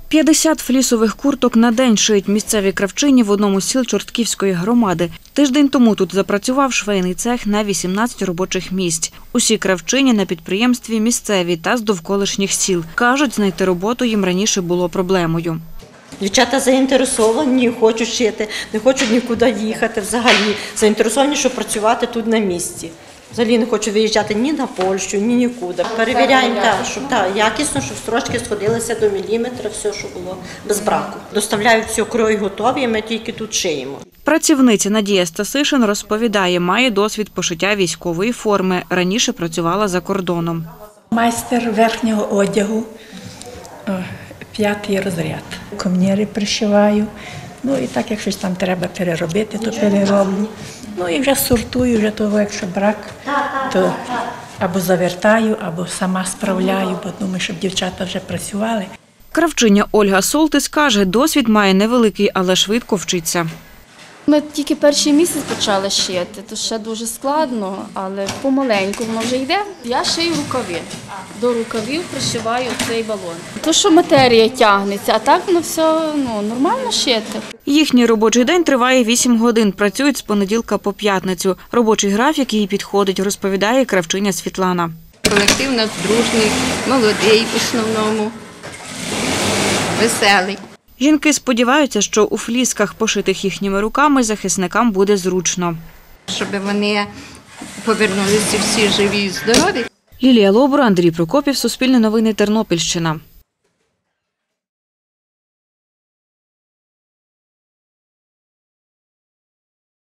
50 флісових курток на день шиють місцеві кравчині в одному з сіл Чортківської громади. Тиждень тому тут запрацював швейний цех на 18 робочих місць. Усі кравчині на підприємстві місцеві та з довколишніх сіл. Кажуть, знайти роботу їм раніше було проблемою. Дівчата заінтересовані, хочуть шити, не хочуть нікуди їхати взагалі. Заінтересовані, щоб працювати тут на місці. Взагалі не хочу виїжджати ні на Польщу, ні нікуди. Перевіряємо, щоб якісно, щоб строчки сходилися до міліметра, все, що було без браку. Доставляють все, крої готові, ми тільки тут шиємо. Працівниця Надія Стасишин розповідає, має досвід пошиття військової форми. Раніше працювала за кордоном. Майстер верхнього одягу, 5-й розряд. Комніри пришиваю. Ну і так, як щось там треба переробити, то перероблю. Ну і вже сортую, вже того, якщо брак, то або завертаю, або сама справляю, бо думаю, щоб дівчата вже працювали. Кравчиня Ольга Солтис каже, досвід має невеликий, але швидко вчиться. Ми тільки перший місяць почали шити, то ще дуже складно, але помаленьку воно вже йде. Я шию рукави. До рукавів пришиваю цей балон. То, що матерія тягнеться, а так воно все нормально шити. Їхній робочий день триває 8 годин. Працюють з понеділка по п'ятницю. Робочий графік їй підходить, розповідає кравчиня Світлана. Колектив у нас дружний, молодий в основному, веселий. Жінки сподіваються, що у флісках, пошитих їхніми руками, захисникам буде зручно. Щоб вони повернулися всі живі і здорові. Лілія Лобур, Андрій Прокопів, Суспільне новини, Тернопільщина.